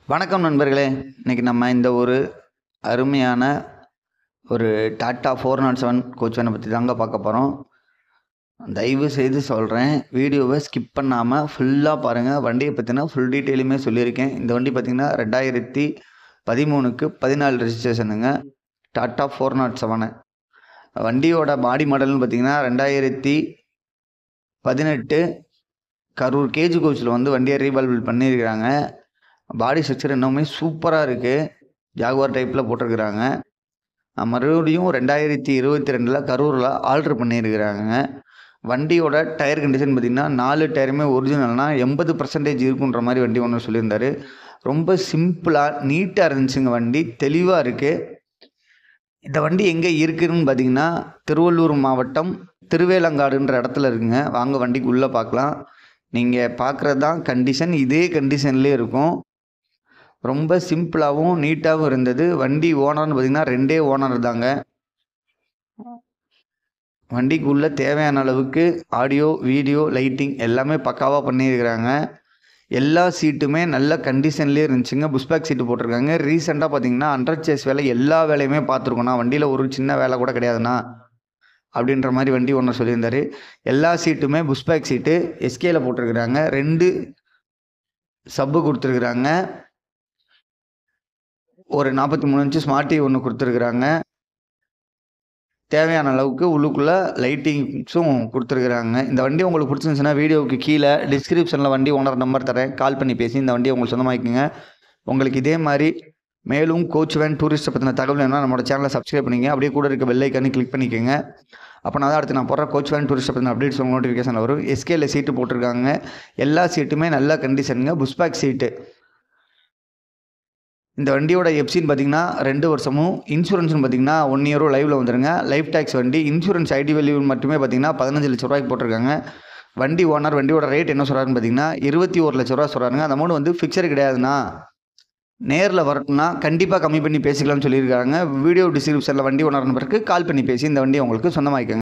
வணக்கம் நண்பர்களே. இன்றைக்கி நம்ம இந்த ஒரு அருமையான ஒரு டாட்டா 407 கோச் வேனை பற்றி தாங்க பார்க்க போகிறோம். தயவு செய்து சொல்கிறேன், வீடியோவை ஸ்கிப் பண்ணாமல் ஃபுல்லாக பாருங்கள். வண்டியை பற்றினா ஃபுல் டீட்டெயிலுமே சொல்லியிருக்கேன். இந்த வண்டி பார்த்திங்கன்னா 2013க்கு 14 ரெஜிஸ்ட்ரேஷனுங்க. டாட்டா 407. வண்டியோட பாடி மாடல்னு பார்த்திங்கன்னா 2018 கரூர் கேஜி கோச்சில் வந்து வண்டியை ரீவால்வ் பண்ணியிருக்கிறாங்க. பாடி ஸ்ட்ரக்சர் இன்னுமே சூப்பராக இருக்குது. ஜாகுவார் டைப்பில் போட்டிருக்கிறாங்க. மறுபடியும் 2022 கரூரில் ஆல்ட்ரு பண்ணியிருக்கிறாங்க. வண்டியோட டயர் கண்டிஷன் பார்த்திங்கன்னா 4 டயருமே ஒரிஜினல்னால் 80% இருக்குன்ற மாதிரி வண்டி ஒன்று சொல்லியிருந்தார். ரொம்ப சிம்பிளாக நீட்டாக இருந்துச்சுங்க. வண்டி தெளிவாக இருக்குது. இந்த வண்டி எங்கே இருக்குதுன்னு பார்த்திங்கன்னா திருவள்ளூர் மாவட்டம் திருவேலங்காடுன்ற இடத்துல இருக்குங்க. வாங்க வண்டிக்கு உள்ளே பார்க்கலாம். நீங்கள் பார்க்குறது தான் கண்டிஷன், இதே கண்டிஷன்லேயே இருக்கும். ரொம்ப சிம்பிளாகவும் நீட்டாகவும் இருந்தது. வண்டி ஓனர்னு பார்த்திங்கன்னா 2 ஓனர் தாங்க. வண்டிக்குள்ளே தேவையான அளவுக்கு ஆடியோ, வீடியோ, லைட்டிங் எல்லாமே பக்காவாக பண்ணியிருக்கிறாங்க. எல்லா சீட்டுமே நல்ல கண்டிஷன்லேயே இருந்துச்சுங்க. புஷ்பேக் சீட்டு போட்டிருக்காங்க. ரீசெண்டாக பார்த்திங்கன்னா அண்டர் சேஸ் வேலை எல்லா வேலையுமே பார்த்துருக்கோண்ணா, வண்டியில் ஒரு சின்ன வேலை கூட கிடையாதுண்ணா அப்படின்ற மாதிரி வண்டி ஒன்று சொல்லியிருந்தார். எல்லா சீட்டுமே புஷ்பேக் சீட்டு எஸ்கேல போட்டிருக்கிறாங்க. 2 சப்பு கொடுத்துருக்குறாங்க. ஒரு 43 இன்ச்சு ஸ்மார்ட் டிவி ஒன்று கொடுத்துருக்குறாங்க. தேவையான அளவுக்கு உள்ளுக்குள்ளே லைட்டிங்ஸும் கொடுத்துருக்குறாங்க. இந்த வண்டி உங்களுக்கு பிடிச்சிருந்துச்சுன்னா வீடியோவுக்கு கீழே டிஸ்கிரிப்ஷனில் வண்டி ஓனர் நம்பர் தரேன். கால் பண்ணி பேசி இந்த வண்டியை உங்களுக்கு சொந்தமாக்கிங்க. உங்களுக்கு இதே மாதிரி மேலும் கோச் வேன் டூரிஸ்ட்டை பற்றின தகவல் வேணும்னா நம்மளோட சேனலை சப்ஸ்கிரைப் பண்ணிங்க. அப்படியே கூட இருக்க பெல் ஐக்கானே கிளிக் பண்ணிக்கோங்க. அப்போ நான் தான் அடுத்து நான் போடுற கோச் வேன் டூரிஸ்ட்டை பற்றின அப்டேட்ஸ் உங்களுக்கு நோட்டிஃபிகேஷன் வரும். எஸ்கேல சீட்டு போட்டிருக்காங்க. எல்லா சீட்டுமே நல்ல கண்டிஷனுங்க. புஷ்பேக் சீட்டு. இந்த வண்டியோட எஃப்சின்னு பார்த்திங்கன்னா 2 வருஷமும், இன்சூரன்ஸ்னு பார்த்திங்கன்னா 1 இயரும் லைவில் வந்துருங்க. லைஃப் டேக்ஸ் வண்டி. இன்சூரன்ஸ் ஐடி வேல்யூ மட்டுமே பார்த்திங்கன்னா 15 லட்ச ரூபாய்க்கு போட்டிருக்காங்க. வண்டி ஓனர் வண்டியோட ரேட் என்ன சொல்கிறாருன்னு பார்த்திங்கன்னா 21 லட்ச ரூபா சொல்கிறாருங்க. அந்த அமௌண்ட் வந்து ஃபிக்ஸடு கிடையாதுண்ணா, நேரில் வரட்டும்னா கண்டிப்பாக கம்மி பண்ணி பேசிக்கலாம்னு சொல்லியிருக்காங்க. வீடியோ டிஸ்கிரிப்ஷனில் வண்டி ஓனர் நம்பருக்கு கால் பண்ணி பேசி இந்த வண்டியை உங்களுக்கு சொந்தமாக்கிக்கோங்க.